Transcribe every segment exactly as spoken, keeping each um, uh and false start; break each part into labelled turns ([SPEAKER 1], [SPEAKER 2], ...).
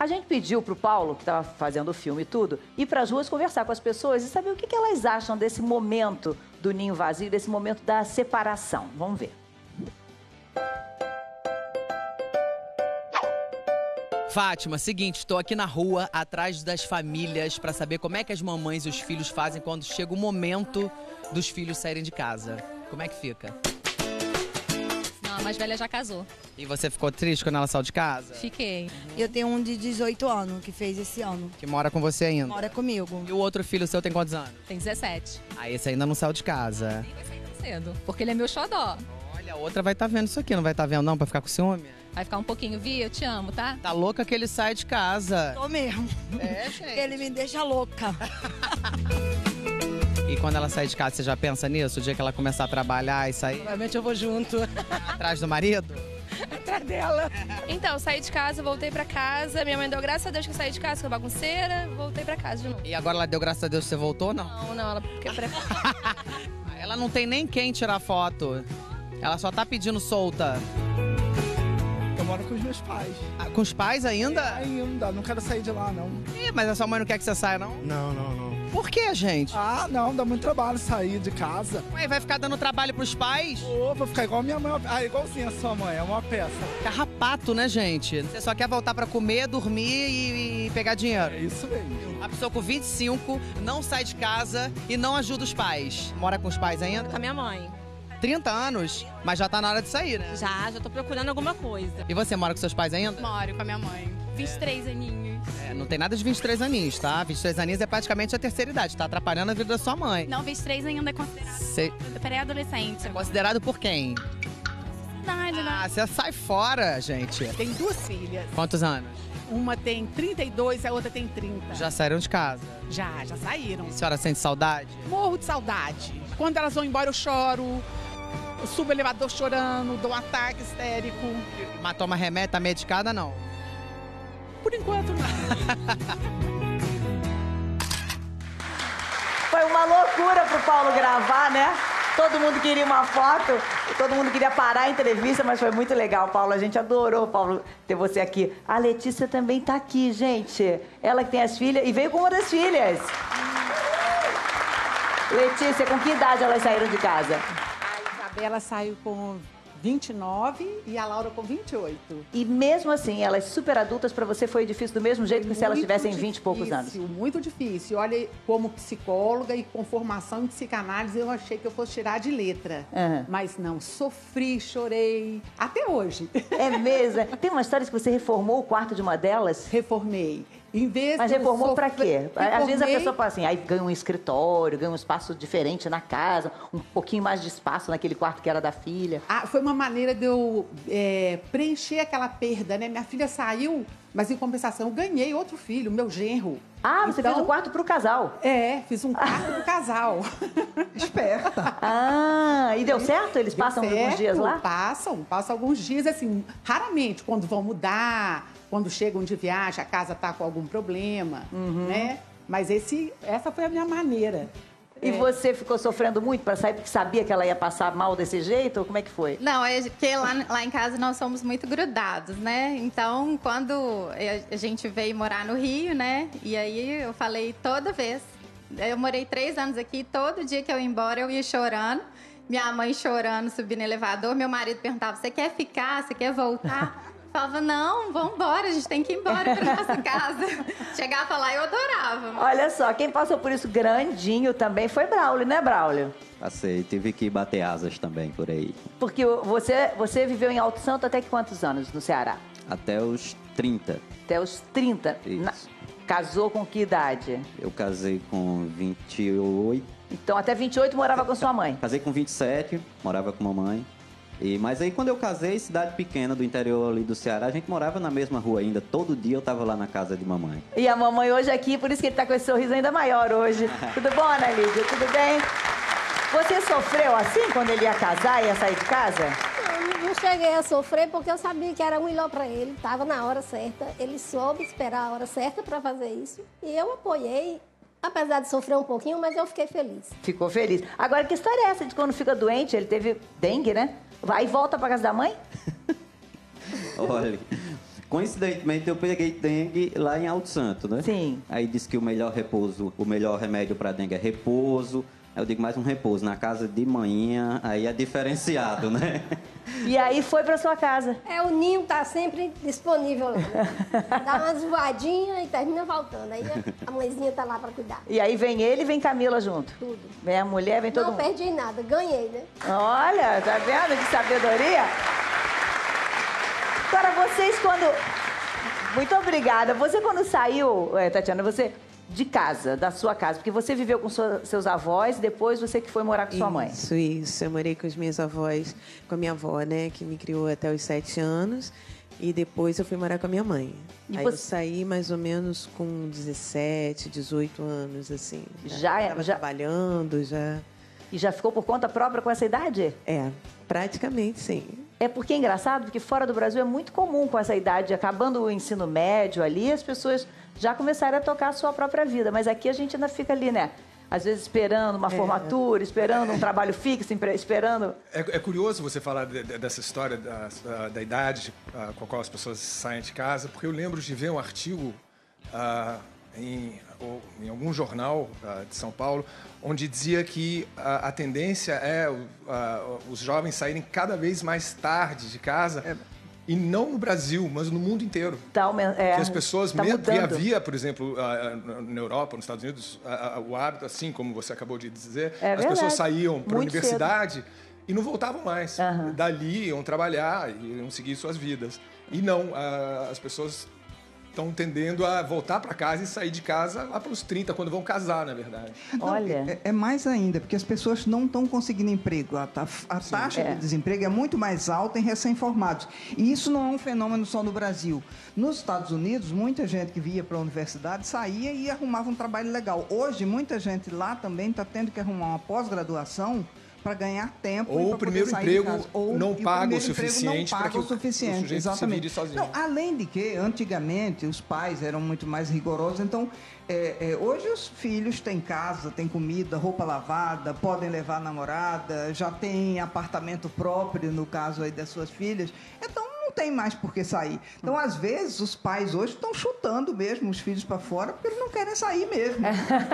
[SPEAKER 1] A gente pediu pro Paulo, que estava fazendo o filme e tudo, ir para as ruas conversar com as pessoas e saber o que, que elas acham desse momento do ninho vazio, desse momento da separação. Vamos ver.
[SPEAKER 2] Fátima, seguinte, estou aqui na rua, atrás das famílias, para saber como é que as mamães e os filhos fazem quando chega o momento dos filhos saírem de casa. Como é que fica?
[SPEAKER 3] Não, a mais velha já casou.
[SPEAKER 2] E você ficou triste quando ela saiu de casa?
[SPEAKER 3] Fiquei.
[SPEAKER 4] Eu tenho um de dezoito anos, que fez esse ano.
[SPEAKER 2] Que mora com você ainda?
[SPEAKER 4] Mora comigo.
[SPEAKER 2] E o outro filho seu tem quantos anos?
[SPEAKER 3] Tem dezessete.
[SPEAKER 2] Ah, esse ainda não saiu de casa.
[SPEAKER 3] Nem vai sair tão cedo, porque ele é meu xodó.
[SPEAKER 2] Olha, a outra vai estar vendo isso aqui, não vai estar vendo não, pra ficar com ciúme?
[SPEAKER 3] Vai ficar um pouquinho, Vi, eu te amo, tá?
[SPEAKER 2] Tá louca que ele sai de casa.
[SPEAKER 4] Tô mesmo.
[SPEAKER 2] É, gente.
[SPEAKER 4] Ele me deixa louca.
[SPEAKER 2] E quando ela sair de casa, você já pensa nisso? O dia que ela começar a trabalhar e sair?
[SPEAKER 5] Provavelmente eu vou junto.
[SPEAKER 2] Atrás do marido?
[SPEAKER 5] Atrás dela.
[SPEAKER 6] Então, saí de casa, voltei pra casa. Minha mãe deu graças a Deus que eu saí de casa, que eu bagunceira. Voltei pra casa de novo.
[SPEAKER 2] E agora ela deu graças a Deus que você voltou ou não?
[SPEAKER 6] Não, não, ela porque pre...
[SPEAKER 2] Ela não tem nem quem tirar foto. Ela só tá pedindo solta.
[SPEAKER 7] Eu moro com os meus pais.
[SPEAKER 2] Ah, com os pais ainda?
[SPEAKER 7] É, ainda, não quero sair de lá, não.
[SPEAKER 2] Ih, mas a sua mãe não quer que você saia, não?
[SPEAKER 7] Não, não, não.
[SPEAKER 2] Por que, gente?
[SPEAKER 7] Ah, não, dá muito trabalho sair de casa.
[SPEAKER 2] Ué, vai ficar dando trabalho pros pais?
[SPEAKER 7] Ô, vou ficar igual a minha mãe. Ah, igualzinha a sua mãe, é uma peça.
[SPEAKER 2] Carrapato, né, gente? Você só quer voltar pra comer, dormir e, e pegar dinheiro.
[SPEAKER 7] É isso mesmo.
[SPEAKER 2] A pessoa com vinte e cinco não sai de casa e não ajuda os pais. Mora com os pais ainda?
[SPEAKER 8] Com a minha mãe.
[SPEAKER 2] trinta anos, mas já tá na hora de sair, né?
[SPEAKER 8] Já, já tô procurando alguma coisa.
[SPEAKER 2] E você mora com seus pais ainda?
[SPEAKER 8] Moro com a minha mãe. vinte e três aninhos.
[SPEAKER 2] É, não tem nada de vinte e três aninhos, tá? vinte e três aninhos é praticamente a terceira idade, tá atrapalhando a vida da sua mãe.
[SPEAKER 8] Não, vinte e três ainda é considerado
[SPEAKER 2] Cê...
[SPEAKER 8] pré-adolescente.
[SPEAKER 2] Considerado por quem?
[SPEAKER 8] Verdade, né?
[SPEAKER 2] Ah, você sai fora, gente.
[SPEAKER 5] Tem duas filhas.
[SPEAKER 2] Quantos anos?
[SPEAKER 5] Uma tem trinta e dois e a outra tem trinta.
[SPEAKER 2] Já saíram de casa.
[SPEAKER 5] Já, já saíram.
[SPEAKER 2] A senhora sente saudade?
[SPEAKER 5] Morro de saudade. Quando elas vão embora, eu choro. Eu subo o elevador chorando, dou um ataque histérico.
[SPEAKER 2] Mas toma remédio, tá medicada, não?
[SPEAKER 5] Por enquanto, não.
[SPEAKER 1] Foi uma loucura pro Paulo gravar, né? Todo mundo queria uma foto, todo mundo queria parar a entrevista, mas foi muito legal, Paulo. A gente adorou, Paulo, ter você aqui. A Letícia também tá aqui, gente. Ela que tem as filhas e veio com uma das filhas. Letícia, com que idade elas saíram de casa?
[SPEAKER 5] A Isabela saiu com vinte e nove e a Laura com vinte e oito.
[SPEAKER 1] E mesmo assim, elas super adultas, pra você foi difícil do mesmo jeito que se elas tivessem vinte e poucos anos?
[SPEAKER 5] Muito difícil. Olha, como psicóloga e com formação em psicanálise, eu achei que eu fosse tirar de letra.
[SPEAKER 1] Uhum.
[SPEAKER 5] Mas não, sofri, chorei, até hoje.
[SPEAKER 1] É mesmo? Tem uma história que você reformou o quarto de uma delas?
[SPEAKER 5] Reformei. Em vez
[SPEAKER 1] Mas
[SPEAKER 5] de eu
[SPEAKER 1] reformou
[SPEAKER 5] sofrer-
[SPEAKER 1] pra quê? Às vezes a
[SPEAKER 5] Reformei-
[SPEAKER 1] pessoa fala assim, aí ganha um escritório, ganha um espaço diferente na casa, um pouquinho mais de espaço naquele quarto que era da filha.
[SPEAKER 5] Ah, foi uma maneira de eu é, preencher aquela perda, né? Minha filha saiu, mas em compensação eu ganhei outro filho, meu genro.
[SPEAKER 1] Ah, você
[SPEAKER 5] Então-
[SPEAKER 1] fez um quarto pro casal.
[SPEAKER 5] É, fiz um quarto pro casal.
[SPEAKER 7] Esperta.
[SPEAKER 1] Ah, e deu certo? Eles passam
[SPEAKER 5] Deu
[SPEAKER 1] alguns
[SPEAKER 5] certo,
[SPEAKER 1] dias lá?
[SPEAKER 5] Passam, passam alguns dias, assim, raramente, quando vão mudar, quando chegam de viagem, a casa tá com algum problema,
[SPEAKER 1] Uhum.
[SPEAKER 5] né? Mas esse, essa foi a minha maneira.
[SPEAKER 1] E você ficou sofrendo muito pra sair porque sabia que ela ia passar mal desse jeito? Ou como é que foi?
[SPEAKER 9] Não, é porque lá, lá em casa nós somos muito grudados, né? Então, quando a gente veio morar no Rio, né? E aí eu falei toda vez. Eu morei três anos aqui, todo dia que eu ia embora eu ia chorando. Minha mãe chorando, subindo no elevador. Meu marido perguntava, você quer ficar? Você quer voltar? Falava, não, vamos embora, a gente tem que ir embora pra nossa casa. Chegava lá, eu adorava.
[SPEAKER 1] Olha só, quem passou por isso grandinho também foi Braulio, né, Braulio?
[SPEAKER 10] Passei, tive que bater asas também por aí.
[SPEAKER 1] Porque você, você viveu em Alto Santo até que quantos anos no Ceará?
[SPEAKER 10] Até os trinta.
[SPEAKER 1] Até os trinta.
[SPEAKER 10] Isso.
[SPEAKER 1] Na- Casou com que idade?
[SPEAKER 10] Eu casei com vinte e oito.
[SPEAKER 1] Então, até vinte e oito morava com sua mãe.
[SPEAKER 10] Casei com vinte e sete, morava com mamãe. E, mas aí quando eu casei, cidade pequena do interior ali do Ceará, a gente morava na mesma rua ainda. Todo dia eu tava lá na casa de mamãe.
[SPEAKER 1] E a mamãe hoje aqui, por isso que ele tá com esse sorriso ainda maior hoje. Tudo bom, Ana Lídia? Tudo bem? Você sofreu assim quando ele ia casar e ia sair de casa?
[SPEAKER 11] Eu não cheguei a sofrer porque eu sabia que era o melhor para ele, estava na hora certa, ele soube esperar a hora certa para fazer isso e eu apoiei, apesar de sofrer um pouquinho, mas eu fiquei feliz.
[SPEAKER 1] Ficou feliz. Agora, que história é essa de quando fica doente? Ele teve dengue, né? Vai e volta pra casa da mãe?
[SPEAKER 10] Olha, Coincidentemente, eu peguei dengue lá em Alto Santo, né?
[SPEAKER 1] Sim.
[SPEAKER 10] Aí disse que o melhor repouso, o melhor remédio para dengue é repouso. Aí eu digo, mais um repouso. Na casa de manhã, aí é diferenciado, né?
[SPEAKER 1] E aí foi pra sua casa.
[SPEAKER 11] É, o ninho tá sempre disponível lá. Né? Dá umas voadinhas e termina voltando. Aí a mãezinha tá lá pra cuidar.
[SPEAKER 1] E aí vem ele e vem Camila junto.
[SPEAKER 11] Tudo.
[SPEAKER 1] Vem a mulher, vem todo
[SPEAKER 11] Não
[SPEAKER 1] mundo.
[SPEAKER 11] perdi nada, ganhei, né?
[SPEAKER 1] Olha, tá vendo que sabedoria? Agora, vocês quando... Muito obrigada. Você quando saiu, é, Tatiana, você... de casa, da sua casa, porque você viveu com sua, seus avós, depois você que foi morar com sua mãe.
[SPEAKER 12] Isso, isso. Eu morei com os meus avós, com a minha avó, né, que me criou até os sete anos, e depois eu fui morar com a minha mãe.
[SPEAKER 1] E
[SPEAKER 12] Aí
[SPEAKER 1] você...
[SPEAKER 12] eu saí mais ou menos com dezessete, dezoito anos, assim.
[SPEAKER 1] Já
[SPEAKER 12] estava
[SPEAKER 1] já...
[SPEAKER 12] trabalhando, já...
[SPEAKER 1] E já ficou por conta própria com essa idade?
[SPEAKER 12] É, praticamente sim.
[SPEAKER 1] É porque é engraçado, porque fora do Brasil é muito comum com essa idade, acabando o ensino médio ali, as pessoas já começaram a tocar a sua própria vida. Mas aqui a gente ainda fica ali, né? Às vezes esperando uma
[SPEAKER 12] É.
[SPEAKER 1] formatura, esperando um trabalho fixo, esperando...
[SPEAKER 13] É, é curioso você falar de, de, dessa história da, da, da idade uh, com a qual as pessoas saem de casa, porque eu lembro de ver um artigo uh, em, ou, em algum jornal uh, de São Paulo, onde dizia que a, a tendência é uh, os jovens saírem cada vez mais tarde de casa, é. E não no Brasil, mas no mundo inteiro.
[SPEAKER 1] Tá, é,
[SPEAKER 13] que as pessoas,
[SPEAKER 1] tá
[SPEAKER 13] mesmo,
[SPEAKER 1] mudando.
[SPEAKER 13] havia, por exemplo, na Europa, nos Estados Unidos, o hábito, assim como você acabou de dizer,
[SPEAKER 1] é
[SPEAKER 13] as
[SPEAKER 1] verdade.
[SPEAKER 13] pessoas saíam para a
[SPEAKER 1] Muito
[SPEAKER 13] universidade
[SPEAKER 1] cedo.
[SPEAKER 13] E não voltavam mais.
[SPEAKER 1] Uhum.
[SPEAKER 13] Dali iam trabalhar, iam seguir suas vidas. E não, as pessoas estão tendendo a voltar para casa e sair de casa lá para os trinta, quando vão casar, na verdade.
[SPEAKER 7] Não, Olha. É, é mais ainda, porque as pessoas não estão conseguindo emprego. A, a, a taxa
[SPEAKER 1] é.
[SPEAKER 7] de desemprego é muito mais alta em recém-formados. E isso não é um fenômeno só no Brasil. Nos Estados Unidos, muita gente que via para a universidade saía e arrumava um trabalho legal. Hoje, muita gente lá também está tendo que arrumar uma pós-graduação para ganhar tempo
[SPEAKER 13] ou
[SPEAKER 7] e
[SPEAKER 13] o primeiro emprego
[SPEAKER 7] ou,
[SPEAKER 13] não paga o suficiente
[SPEAKER 7] para que o,
[SPEAKER 13] suficiente, o sujeito
[SPEAKER 7] exatamente.
[SPEAKER 13] se vire sozinho.
[SPEAKER 7] Não, além de que, antigamente, os pais eram muito mais rigorosos, então, é, é, hoje os filhos têm casa, têm comida, roupa lavada, podem levar a namorada, já tem apartamento próprio, no caso aí das suas filhas, então não tem mais por que sair. Então, às vezes, os pais hoje estão chutando mesmo os filhos para fora, porque eles não querem sair mesmo.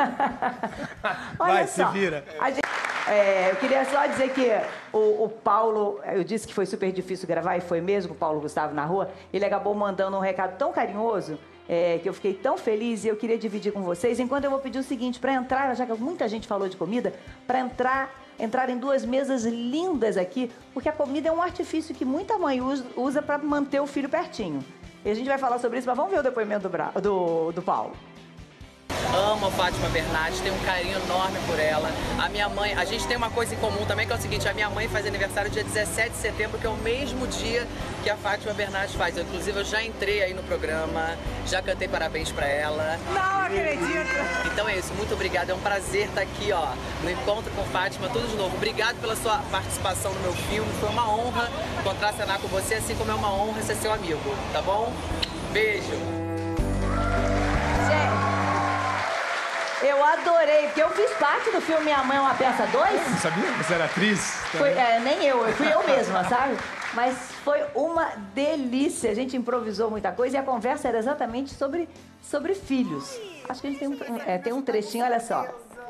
[SPEAKER 1] Olha
[SPEAKER 13] Vai,
[SPEAKER 1] só,
[SPEAKER 13] se vira.
[SPEAKER 1] a gente... É, eu queria só dizer que o, o Paulo, eu disse que foi super difícil gravar, e foi mesmo, o Paulo Gustavo na rua, ele acabou mandando um recado tão carinhoso, é, que eu fiquei tão feliz e eu queria dividir com vocês. Enquanto eu vou pedir o seguinte, para entrar, já que muita gente falou de comida, para entrar, entrar em duas mesas lindas aqui, porque a comida é um artifício que muita mãe usa, usa para manter o filho pertinho. E a gente vai falar sobre isso, mas vamos ver o depoimento do, Bra... do, do Paulo.
[SPEAKER 2] Amo a Fátima Bernardes, tenho um carinho enorme por ela. A minha mãe, a gente tem uma coisa em comum também, que é o seguinte, a minha mãe faz aniversário dia dezessete de setembro, que é o mesmo dia que a Fátima Bernardes faz. Eu, inclusive, eu já entrei aí no programa, já cantei parabéns pra ela.
[SPEAKER 1] Não acredito!
[SPEAKER 2] Então é isso, muito obrigada, é um prazer estar aqui, ó, no Encontro com Fátima, tudo de novo. Obrigado pela sua participação no meu filme, foi uma honra contracenar com você, assim como é uma honra ser seu amigo, tá bom? Beijo!
[SPEAKER 1] Eu adorei, porque eu fiz parte do filme Minha Mãe é uma Peça dois.
[SPEAKER 13] Não sabia? Você era atriz?
[SPEAKER 1] Foi, é, nem eu, eu fui eu mesma, sabe? Mas foi uma delícia, a gente improvisou muita coisa e a conversa era exatamente sobre, sobre filhos. Acho que a gente tem um, é, tem um trechinho, olha só.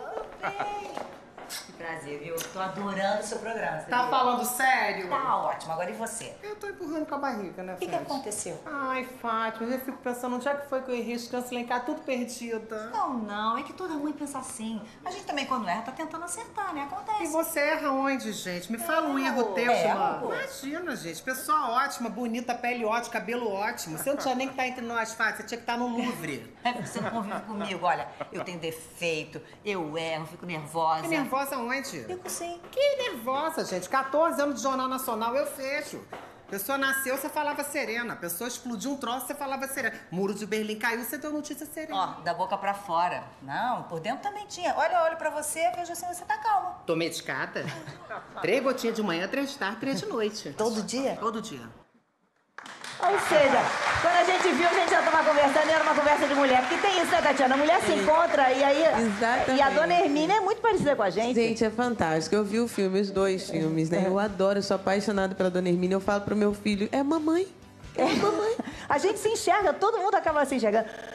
[SPEAKER 1] Que prazer, viu? Tô adorando o seu programa.
[SPEAKER 14] Tá falando sério?
[SPEAKER 1] Tá ótimo, agora e você?
[SPEAKER 14] Eu tô empurrando com a barriga, né,
[SPEAKER 1] O que, que
[SPEAKER 14] Fred?
[SPEAKER 1] aconteceu?
[SPEAKER 14] Ai, Fátima, eu fico pensando, onde é que foi que eu errei as crianças lá em casa, tudo perdida?
[SPEAKER 1] Não, não, é que toda mãe pensa assim. A gente também, quando erra, tá tentando acertar, né? Acontece.
[SPEAKER 14] E você erra onde, gente? Me fala um erro teu,
[SPEAKER 1] erro.
[SPEAKER 14] mano. Imagina, gente, pessoa ótima, bonita, pele ótima, cabelo ótimo. Você não tinha nem que estar entre nós, Fátima, você tinha que estar no Louvre.
[SPEAKER 1] É porque você não convive comigo, olha, eu tenho defeito, eu erro, fico nervosa.
[SPEAKER 14] Que nervosa onde?
[SPEAKER 1] Fico sim.
[SPEAKER 14] Que nervosa, gente. quatorze anos de Jornal Nacional, eu fecho. A pessoa nasceu, você falava serena. A pessoa explodiu um troço, você falava serena. Muro de Berlim caiu, você deu notícia serena.
[SPEAKER 1] Ó, da boca pra fora. Não, por dentro também tinha. Olha, olho pra você, vejo assim, você tá calma.
[SPEAKER 14] Tô medicada? Três gotinhas de manhã, três de tarde, três de noite.
[SPEAKER 1] Todo dia?
[SPEAKER 14] Todo dia.
[SPEAKER 1] Ou seja, quando a gente viu, a gente já tava conversando e era uma conversa de mulher. Porque tem isso, né, Tatiana? A mulher se encontra e aí...
[SPEAKER 12] Exatamente.
[SPEAKER 1] E a dona Hermínia é muito parecida com a gente.
[SPEAKER 12] Gente, é fantástico. Eu vi o filme, os dois filmes, né? Eu adoro, eu sou apaixonada pela Dona Hermínia. Eu falo pro meu filho, é mamãe.
[SPEAKER 1] É. A gente se enxerga, todo mundo acaba se enxergando.